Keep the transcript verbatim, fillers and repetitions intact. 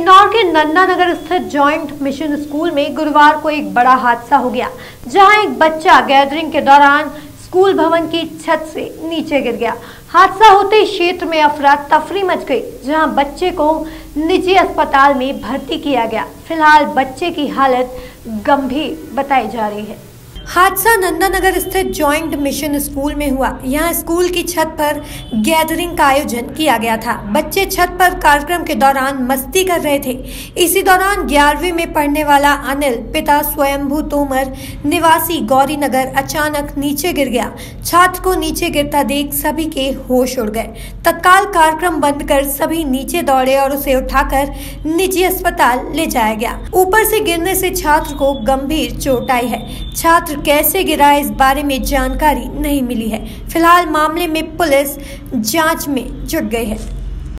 इंदौर के नन्दा नगर स्थित joint mission school में गुरुवार को एक बड़ा हादसा हो गया, जहां एक बच्चा गैदरिंग के दौरान स्कूल भवन की छत से नीचे गिर गया। हादसा होते ही क्षेत्र में अफरा तफरी मच गई, जहां बच्चे को निजी अस्पताल में भर्ती किया गया। फिलहाल बच्चे की हालत गंभीर बताई जा रही है। हादसा नंदा नगर स्थित जॉइंट मिशन स्कूल में हुआ। यहां स्कूल की छत पर गैदरिंग का आयोजन किया गया था। बच्चे छत पर कार्यक्रम के दौरान मस्ती कर रहे थे। इसी दौरान ग्यारहवीं में पढ़ने वाला अनिल, पिता स्वयंभू तोमर, निवासी गौरी नगर, अचानक नीचे गिर गया। छात्र को नीचे गिरता देख सभी के होश उड़ गए। तत्काल कार्यक्रम बंद कर सभी नीचे दौड़े और उसे उठाकर निजी अस्पताल ले जाया गया। ऊपर से गिरने से छात्र को गंभीर चोट आई है। छात्र कैसे गिरा इस बारे में जानकारी नहीं मिली है। फिलहाल मामले में पुलिस जांच में जुट गई है।